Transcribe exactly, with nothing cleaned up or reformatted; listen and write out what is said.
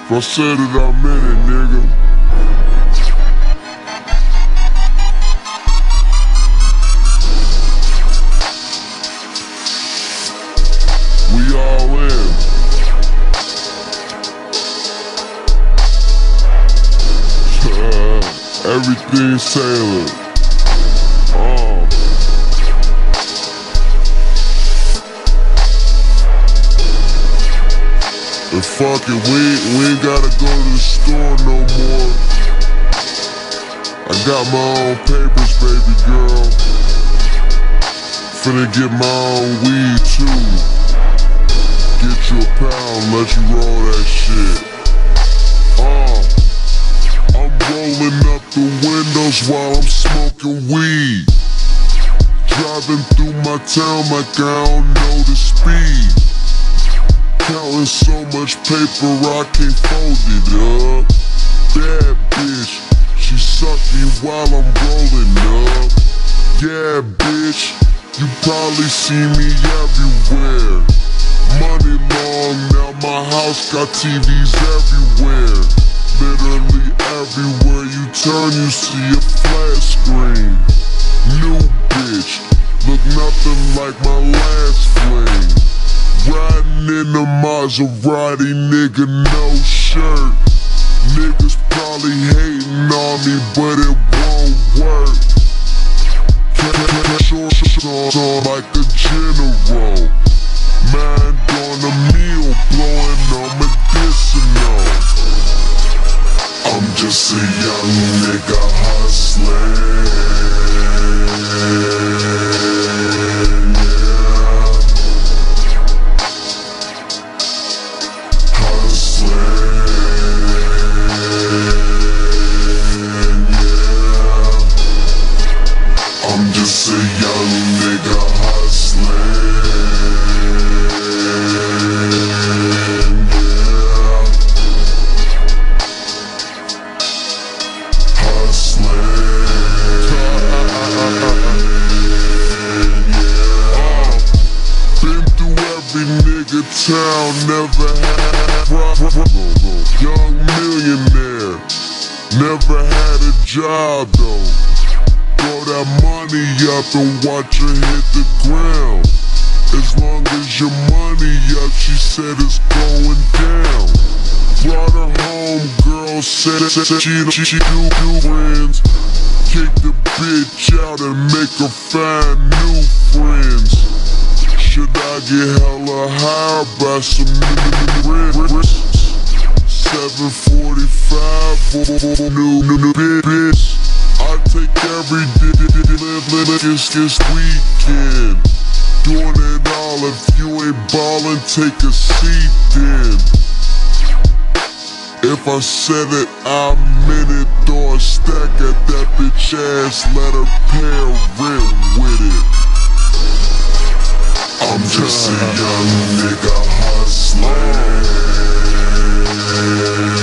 If I said it, I meant it, nigga. We all in. Everything's tailored. Oh. And fuck it, we, we ain't gotta go to the store no more. I got my own papers, baby girl. Finna get my own weed too. Get you a pound, let you roll that shit. Uh, I'm rolling up the windows while I'm smoking weed. Driving through my town like I don't know the speed. Counting so much paper I can't fold it up. Bad bitch, she sucked me while I'm rolling up. Yeah bitch, you probably see me everywhere. Money long, now my house got T Vs everywhere. Literally everywhere you turn you see a flat screen. New bitch, look nothing like my last fling. Riding in a Maserati, nigga, no shirt. Niggas probably hating on me, but it won't work. Short, short, on like a general. Mind on a meal, blowing on medicinal. I'm just a young nigga hustling. Just a young nigga hustling, yeah. Hustling, yeah. Been through every nigga town, never had problem. Young millionaire, never had a job though. Throw that money up and watch her hit the ground. As long as your money up, she said it's going down. Brought her home, girl said she she she do do friends. Kick the bitch out and make her find new friends. Should I get hella high by some new wrists? seven forty-five, new new new bitch. I take every day, live, live, this, this weekend. Doing it all, if you ain't ballin', take a seat then. If I said it, I meant it. Throw a stack at that bitch ass, let her pay rent with it. I'm just a young nigga hustling.